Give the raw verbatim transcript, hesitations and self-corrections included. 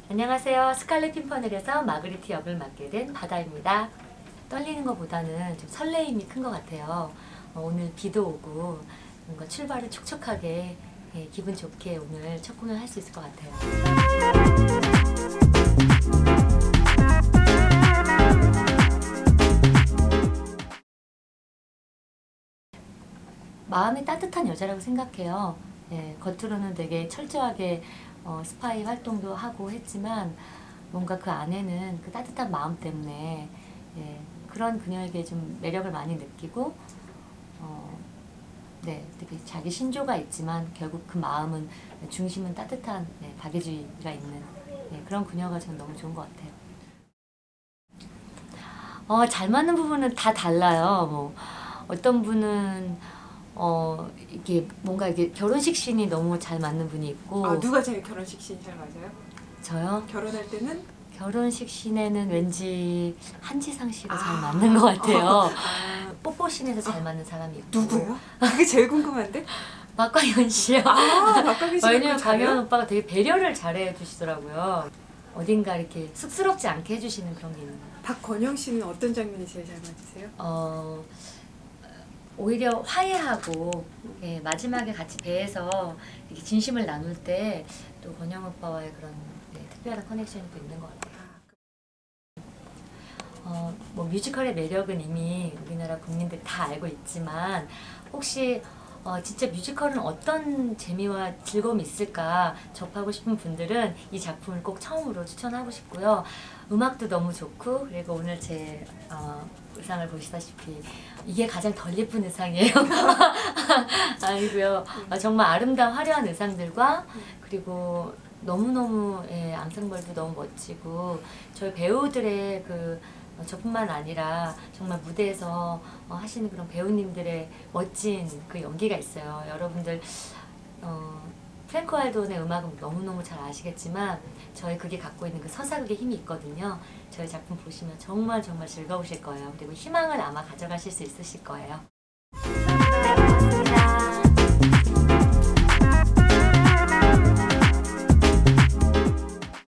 안녕하세요. 스칼렛 핀퍼널에서 마그리트 역을 맡게 된 바다입니다. 떨리는 것보다는 좀 설레임이 큰 것 같아요. 어, 오늘 비도 오고 뭔가 출발을 촉촉하게 예, 기분 좋게 오늘 첫 공연 할 수 있을 것 같아요. 마음이 따뜻한 여자라고 생각해요. 예, 겉으로는 되게 철저하게 어, 스파이 활동도 하고 했지만 뭔가 그 안에는 그 따뜻한 마음 때문에 예, 그런 그녀에게 좀 매력을 많이 느끼고 어, 네, 되게 자기 신조가 있지만 결국 그 마음은 중심은 따뜻한 네, 박애주의가 있는 네, 그런 그녀가 저는 너무 좋은 것 같아요. 어, 잘 맞는 부분은 다 달라요. 뭐 어떤 분은 어 이게 뭔가 이게 결혼식 씬이 너무 잘 맞는 분이 있고. 아, 누가 제일 결혼식 씬이 잘 맞아요? 저요? 결혼할 때는? 결혼식 씬에는 왠지 한지상 씨가 아, 잘 맞는 것 같아요. 아, 뽀뽀 씬에서 잘 아, 맞는 사람이 있고. 누구요? 그게 제일 궁금한데? 박광현 씨요. 아, 박광현 씨가 왜냐면 그걸 잘해요? 광현 오빠가 되게 배려를 잘해 주시더라고요. 어딘가 이렇게 쑥스럽지 않게 해주시는 그런 게 있는 것 같아요. 박건영 씨는 어떤 장면이 제일 잘 맞으세요? 어, 오히려 화해하고 예, 마지막에 같이 배에서 이렇게 진심을 나눌 때 또 권영 오빠와의 그런 예, 특별한 커넥션이 또 있는 것 같아요. 어, 뭐 뮤지컬의 매력은 이미 우리나라 국민들 다 알고 있지만 혹시 어, 진짜 뮤지컬은 어떤 재미와 즐거움이 있을까 접하고 싶은 분들은 이 작품을 꼭 처음으로 추천하고 싶고요. 음악도 너무 좋고 그리고 오늘 제 어, 의상을 보시다시피 이게 가장 덜 예쁜 의상이에요. 아니고요. 어, 정말 아름다운 화려한 의상들과 그리고 너무너무 예, 앙상블도 너무 멋지고 저희 배우들의 그 어, 저뿐만 아니라 정말 무대에서 어, 하시는 그런 배우님들의 멋진 그 연기가 있어요. 여러분들 어, 프랭크 왈돈의 음악은 너무너무 잘 아시겠지만 저희 그게 갖고 있는 그 서사극의 힘이 있거든요. 저희 작품 보시면 정말 정말 즐거우실 거예요. 그리고 희망을 아마 가져가실 수 있으실 거예요.